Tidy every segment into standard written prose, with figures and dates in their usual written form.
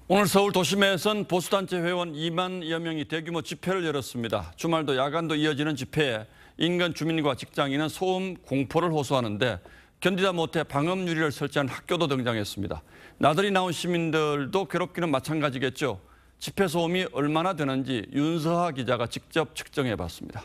오늘 서울 도심에선 보수단체 회원 2만여 명이 대규모 집회를 열었습니다. 주말도 야간도 이어지는 집회에 인근 주민과 직장인은 소음 공포를 호소하는데 견디다 못해 방음 유리를 설치한 학교도 등장했습니다. 나들이 나온 시민들도 괴롭기는 마찬가지겠죠. 집회 소음이 얼마나 되는지 윤서하 기자가 직접 측정해봤습니다.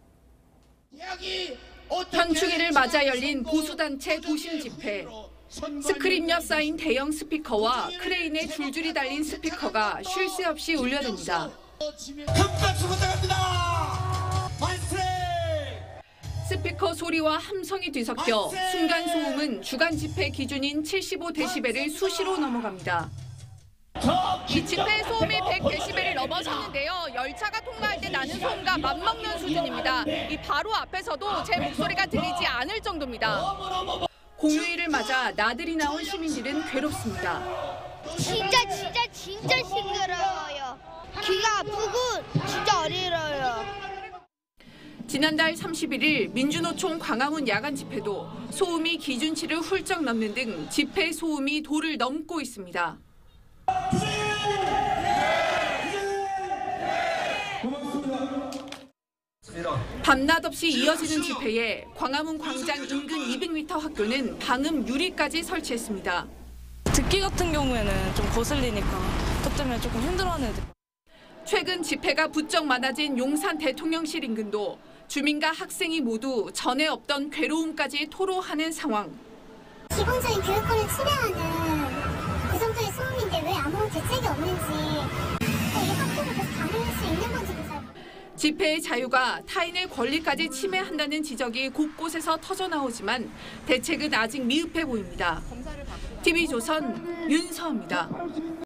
현충일을 맞아 열린 보수단체 도심 집회. 스크린옆 쌓인 대형 스피커와 크레인에 줄줄이 달린 스피커가 쉴 새 없이 울려댑니다. 스피커 소리와 함성이 뒤섞여 순간 소음은 주간 집회 기준인 75데시벨을 수시로 넘어갑니다. 이 집회 소음이 100데시벨을 넘어섰는데요. 열차가 통과할 때 나는 소음과 맞먹는 수준입니다. 이 바로 앞에서도 제 목소리가 들리지 않을 정도입니다. 공휴일을 맞아 나들이 나온 시민들은 괴롭습니다. 진짜 시끄러워요. 귀가 아프고 진짜 어지러워요. 지난달 31일 민주노총 광화문 야간 집회도 소음이 기준치를 훌쩍 넘는 등 집회 소음이 도를 넘고 있습니다. 밤낮 없이 이어지는 집회에 광화문 광장 인근 200m 학교는 방음 유리까지 설치했습니다. 듣기 같은 경우에는 좀 거슬리니까 그것 때문에 조금 힘들어하는 애들. 최근 집회가 부쩍 많아진 용산 대통령실 인근도 주민과 학생이 모두 전에 없던 괴로움까지 토로하는 상황. 기본적인 교육권을 침해하는 그 정도의 소음인데 왜 아무런 대책이 없는지 이게 학교를 계속 다닐 수 있는 건지도 잘 모르겠어요. 집회의 자유가 타인의 권리까지 침해한다는 지적이 곳곳에서 터져나오지만 대책은 아직 미흡해 보입니다. TV조선 윤서입니다.